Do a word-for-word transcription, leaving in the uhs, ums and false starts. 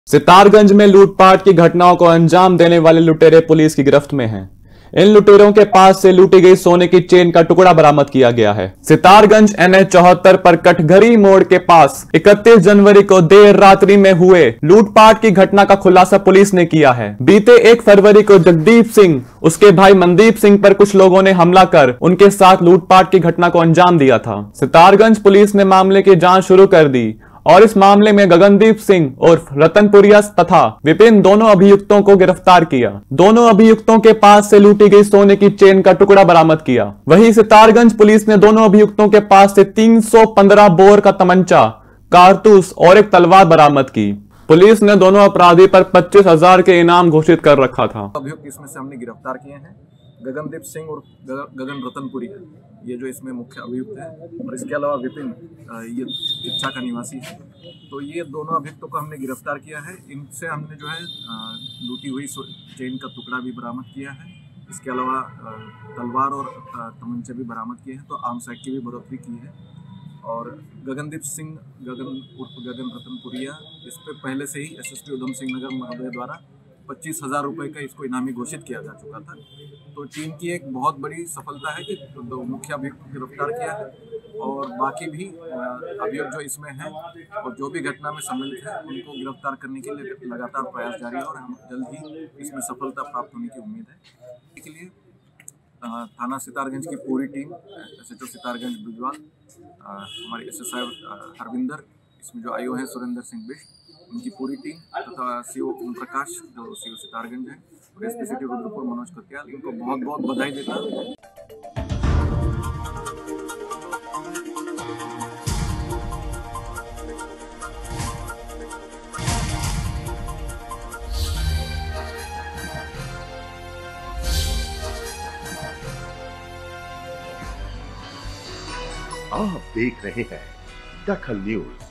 सितारगंज में लूटपाट की घटनाओं को अंजाम देने वाले लुटेरे पुलिस की गिरफ्त में हैं। इन लुटेरों के पास से लूटी गई सोने की चेन का टुकड़ा बरामद किया गया है। सितारगंज एन एच चौहत्तर पर कटघरी मोड़ के पास इकतीस जनवरी को देर रात्रि में हुए लूटपाट की घटना का खुलासा पुलिस ने किया है। बीते एक फरवरी को जगदीप सिंह, उसके भाई मनदीप सिंह पर कुछ लोगों ने हमला कर उनके साथ लूटपाट की घटना को अंजाम दिया था। सितारगंज पुलिस ने मामले की जांच शुरू कर दी और इस मामले में गगनदीप सिंह उर्फ रतनपुरिया तथा विपिन दोनों अभियुक्तों को गिरफ्तार किया। दोनों अभियुक्तों के पास से लूटी गई सोने की चेन का टुकड़ा बरामद किया। वहीं सितारगंज पुलिस ने दोनों अभियुक्तों के पास से तीन सौ पंद्रह बोर का तमंचा, कारतूस और एक तलवार बरामद की। पुलिस ने दोनों अपराधी पर पच्चीस हजार के इनाम घोषित कर रखा था। अभियुक्त इसमें से हमने गिरफ्तार किए हैं गगनदीप सिंह और गगन रतनपुरी, ये जो इसमें मुख्य अभियुक्त है, और इसके अलावा विपिन, ये इच्छा का निवासी है। तो ये दोनों अभियुक्तों को हमने गिरफ्तार किया है। इनसे हमने जो है लूटी हुई चेन का टुकड़ा भी बरामद किया है। इसके अलावा तलवार और तमंचे भी बरामद किए हैं। तो आर्म्स एक्ट की भी बढ़ोतरी की है। और गगनदीप सिंह गगन उर्फ गगन रतनपुरिया, इस पर पहले से ही S S P Udham Singh Nagar महोदय द्वारा पच्चीस हजार रुपये का इसको इनामी घोषित किया जा चुका था। तो टीम की एक बहुत बड़ी सफलता है कि दो मुख्य अभियुक्त को गिरफ्तार किया है और बाकी भी अभियुक्त जो इसमें हैं और जो भी घटना में सम्मिलित है उनको गिरफ्तार करने के लिए लगातार प्रयास जारी है और हम जल्द ही इसमें सफलता प्राप्त होने की उम्मीद है। इसके लिए थाना सितारगंज की पूरी team, S H O Sitarganj Brijwal, हमारे एस एस आई हरविंदर, इसमें जो आई ओ है सुरेंद्र सिंह बिष्ट, उनकी पूरी टीम तथा सी ओ ओम प्रकाश जो सी ओ सितारगंज है, और S P city Rudrapur Manoj Katyal, इनको बहुत बहुत बधाई देता हूँ। आप देख रहे हैं दखल न्यूज।